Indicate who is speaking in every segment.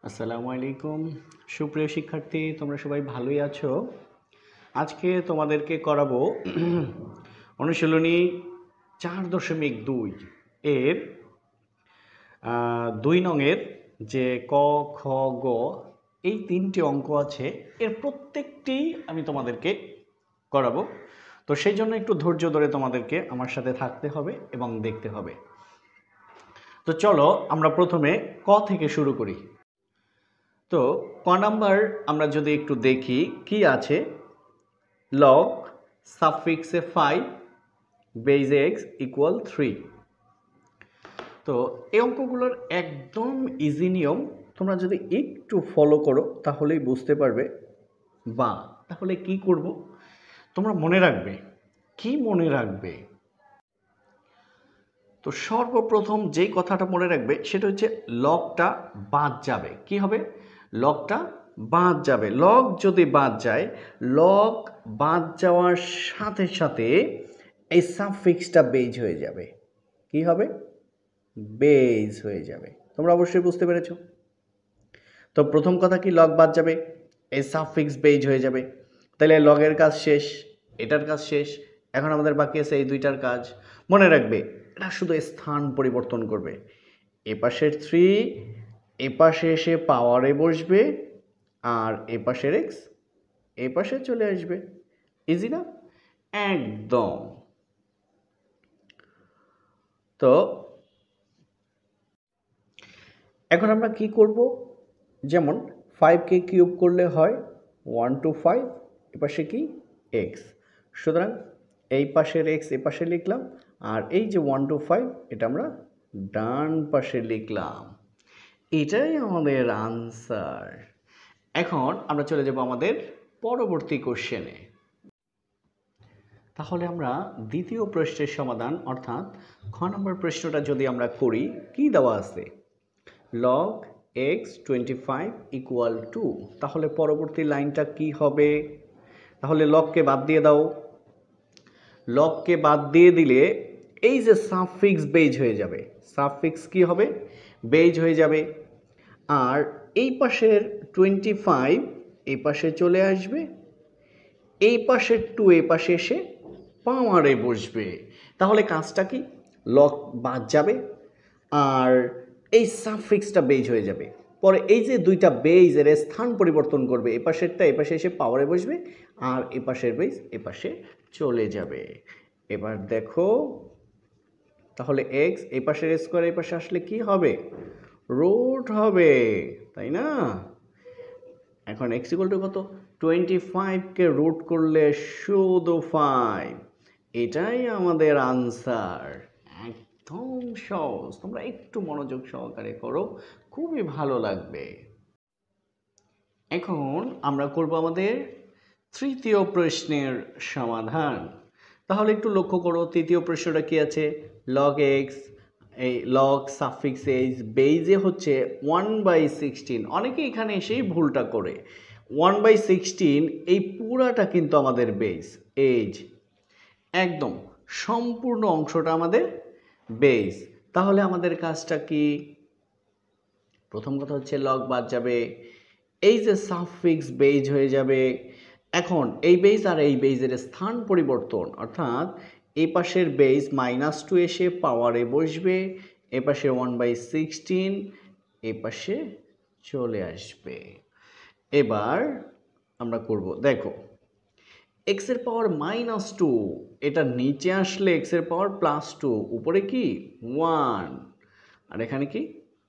Speaker 1: আসসালামু আলাইকুম সুপ্রিয় শিক্ষার্থী, তোমরা সবাই ভালোই আছো। আজকে তোমাদেরকে করাবো অনুশীলনী 4.2 এর 2 নংয়ের যে ক খ গ এই 3টি অঙ্ক আছে, এর প্রত্যেকটি আমি তোমাদেরকে করাবো। তো সেই জন্য একটু ধৈর্য ধরে তোমাদেরকে আমার সাথে থাকতে হবে এবং দেখতে হবে। তো চলো আমরা প্রথমে ক থেকে শুরু করি। তো ক নাম্বার আমরা যদি একটু দেখি কি আছে, লগ সাফিক্সে 5 বেজে x ইকুয়াল 3। তো এই অঙ্কগুলোর একদম ইজি নিয়ম, তোমরা যদি একটু ফলো করো তাহলেই বুঝতে পারবে। বা তাহলে কি করব, তোমরা মনে রাখবে। কি মনে রাখবে? তো সর্বপ্রথম যেই কথাটা মনে রাখবে সেটা হচ্ছে লগটা বাদ যাবে। কি হবে? লগটা বাদ যাবে। লগ যদি বাদ যায়, লগ বাদ যাওয়ার সাথে সাথে এই সাফিক্সটা বেজ হয়ে যাবে। কি হবে? বেজ হয়ে যাবে। তোমরা অবশ্যই বুঝতে পেরেছো। তো প্রথম কথা কি, লগ বাদ যাবে, এই সাফিক্স বেজ হয়ে যাবে। তাহলে লগের কাজ শেষ, এটার কাজ শেষ। এখন আমাদের বাকি আছে এই দুইটার কাজ। মনে রাখবে এটা শুধু স্থান পরিবর্তন করবে। এপাশের 3 এপাশে এসে পাওয়ারে বসবে, আর এপাশের x এপাশে চলে আসবে। ইজি না? একদম। তো এখন আমরা কি করব? যেমন 5কে কিউব করলে হয় 1 to 5, এপাশে কি x। সুতরাং এই পাশের x এ পাশে লিখলাম, আর এই যে 1 to 5 এটা আমরা ডান পাশে লিখলাম। এটাই আমাদের আনসার। এখন আমরা চলে যাব আমাদের পরবর্তী কোশ্চেনে। তাহলে আমরা দ্বিতীয় প্রশ্নের সমাধান অর্থাৎ খ নম্বর প্রশ্নটা যদি আমরা করি, কি দেওয়া আছে? Log x 25 equal 2। তাহলে পরবর্তী লাইনটা কি হবে? তাহলে লগকে বাদ দিয়ে দাও। লগকে বাদ দিয়ে দিলে এই যে সাফিক্স বেজ হয়ে যাবে। সাফিক্স কি হবে? বেজ হয়ে যাবে। আর এই পাশের 25 এই পাশে চলে আসবে, এই পাশের 2 এই পাশে এসে পাওয়ারে বসবে। তাহলে কাজটা কি? লগ বাদ যাবে আর এই সাফিক্সটা বেজ হয়ে যাবে। পরে এই যে দুইটা বেজ এর স্থান পরিবর্তন করবে, এপাশেরটা এপাশে এসে পাওয়ারে বসবে, আর এপাশের বেজ এপাশে চলে যাবে। এবার দেখো, তাহলে x এপাশের স্কোয়ার এপাশে আসলে কি হবে? রুট হবে, তাই না? এখন x ইকুয়াল টু কত? 25কে রুট করলে শুধু 5। এটাই আমাদের আনসার। একদম সহজ, তোমরা একটু মনোযোগ সহকারে করো, খুবই ভালো লাগবে। এখন আমরা করব আমাদের তৃতীয় প্রশ্নের সমাধান। তাহলে একটু লক্ষ্য করো, তৃতীয় প্রশ্নটা কি আছে? লগ এক্স, এই লগ সাফিক্স এইচ বেজে হচ্ছে 1/16। অনেকে এখানে এসেই ভুলটা করে। 1/16 এই পুরাটা কিন্তু আমাদের বেজ, এইজ একদম সম্পূর্ণ অংশটা আমাদের বেজ। তাহলে আমাদের কাজটা কি? প্রথম কথা হচ্ছে লগ বাদ যাবে, এই যে সাফিক্স বেজ হয়ে যাবে। এখন এই বেজ আর এই বেজের স্থান পরিবর্তন, অর্থাৎ এই পাশের বেজ -2 এসে পাওয়ারে বসবে, এ পাশে 1/16 এ পাশে চলে আসবে। এবার আমরা করব, দেখো x এর পাওয়ার -2 এটা নিচে আসলে x এর পাওয়ার +2, উপরে কি 1, আর এখানে কি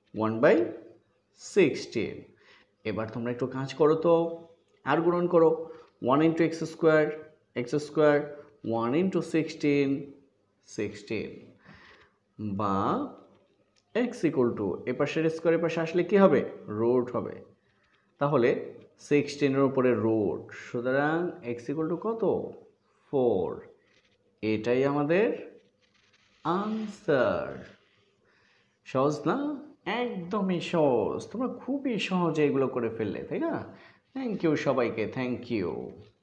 Speaker 1: 1/16। এবার তোমরা একটু কাজ করো তো, আর গুণন করো। 1 × x স্কোয়ার, x², 1 × 16, 16, বা x ইকুয়াল টু এপাশের স্কোয়ার এপাশে আসলে কি হবে? রুট হবে। তাহলে 16 এর উপরে রুট, সুতরাং x ইকুয়াল টু কত? 4। এটাই আমাদের আনসার। সহজ না? একদমই সহজ। তোমরা খুবই সহজে এগুলো করে ফেললে, তাই না? থ্যাংক ইউ সবাইকে, থ্যাংক ইউ।